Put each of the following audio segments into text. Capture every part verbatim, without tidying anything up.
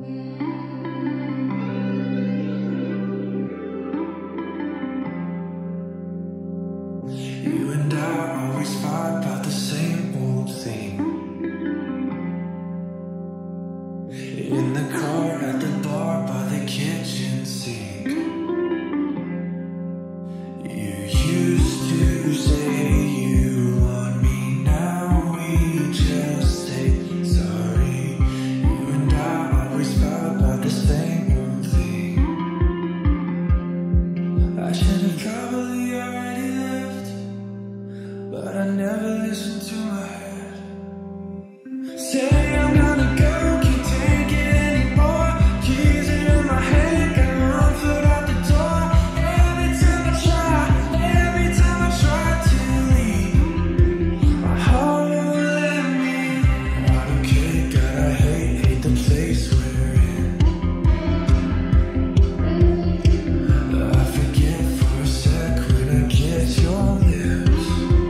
You and I always fight about the same old thing. In the car, at the bar, by the kitchen sink. You used to say you want me, now we just say sorry. You and I always fight about the same old thing. I should have probably already left, but I never listened to my head. Say I'm gonna go, can't take it anymore. Keys in my head, got one foot out the door. Every time I try, every time I try to leave, my heart won't let me. I don't care, God, I hate, hate the place we're in. I forget for a sec when I get your lips.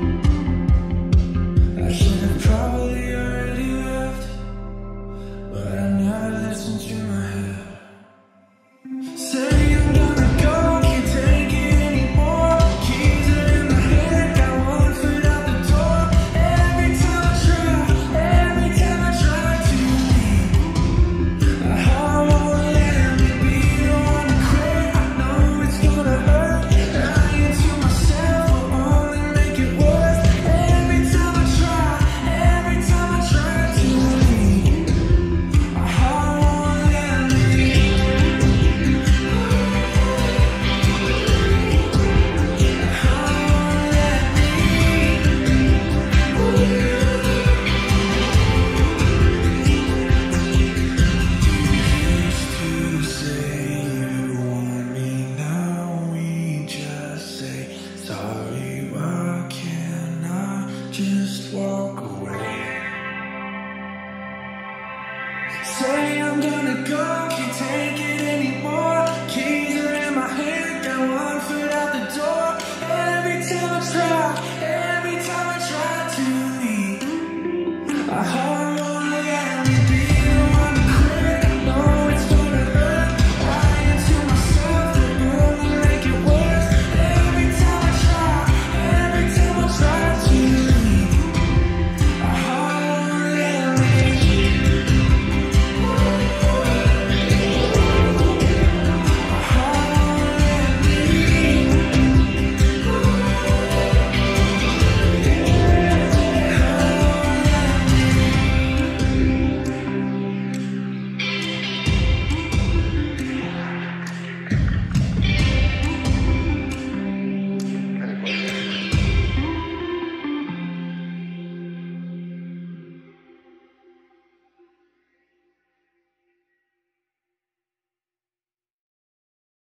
I should have probably already left, but I never listened to my head. Say I'm gonna go, can't take it anymore. Keys are in my head, got one foot out the door. Every time I try, every time I try to leave, my heart won't let me be. Don't wanna quit, I know it's gonna hurt. Lying to myself will only make it worse. Every time I try, every time I try to leave, my heart won't let me. Used to say you want me, now we just say sorry. Why can't I just walk away? Say I'm gonna go, can't take it